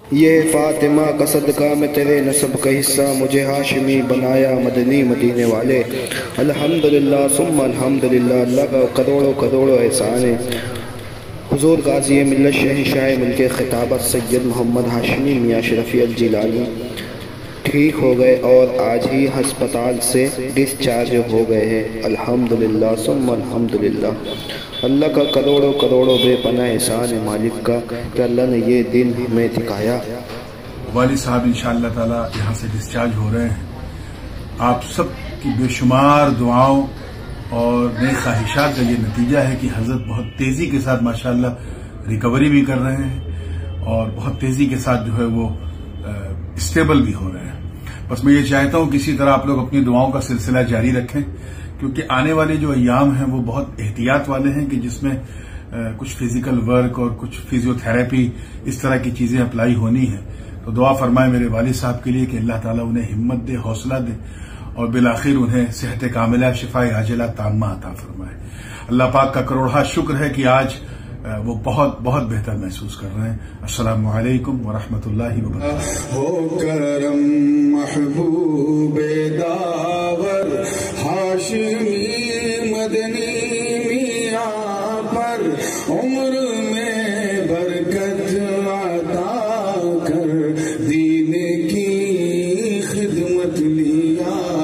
یہ فاطمہ کا صدقہ میں تیرے نسب کا حصہ، مجھے ہاشمی بنایا مدنی مدینے والے۔ الحمدللہ ثم الحمدللہ، اللہ کا کروڑوں کروڑوں احسان ہے۔ حضور غازی ملت شہنشاہ ملک خطابت سید محمد ہاشمی میاں شرفی الجیلانی ٹھیک ہو گئے اور آج ہی ہسپتال سے ڈسچارج ہو گئے ہیں۔ الحمدللہ ثم الحمدللہ، اللہ کا کروڑوں کروڑوں بے پناہ احسان ہے مالک کا کہ اللہ نے یہ دن ہمیں دکھایا۔ والد صاحب انشاءاللہ تعالی یہاں سے ڈسچارج ہو رہے ہیں۔ آپ سب کی بے شمار دعاؤں اور نیک خواہشات کا یہ نتیجہ ہے کہ حضرت بہت تیزی کے ساتھ ماشاءاللہ ریکوری بھی کر رہے ہیں اور بہت تیزی کے ساتھ جو ہے وہ اسٹیبل بھی ہو رہے ہیں۔ بس میں یہ چاہتا ہوں کہ اسی طرح آپ لوگ اپنی دعاؤں کا سلسلہ جاری رکھیں، کیونکہ آنے والے جو ایام ہیں وہ بہت احتیاط والے ہیں کہ جس میں کچھ فزیکل ورک اور کچھ فزیو تھراپی اس طرح کی چیزیں اپلائی ہونی ہیں۔ تو دعا فرمائیں میرے والد صاحب کے لیے کہ اللہ تعالیٰ انہیں ہمت دے، حوصلہ دے اور بالآخر انہیں صحت کاملہ، شفاء عاجلہ تامہ عطا فرمائے۔ اللہ پاک کا کروڑہ شکر ہے کہ آج وہ بہت بہت بہتر محسوس کر رہے ہیں۔ السلام علیکم ورحمۃ اللہ وبرکاتہ۔ ہو کرم محبوب داور ہاشمی مدنی میاں پر، عمر میں برکت عطا کر، دین کی خدمت لیا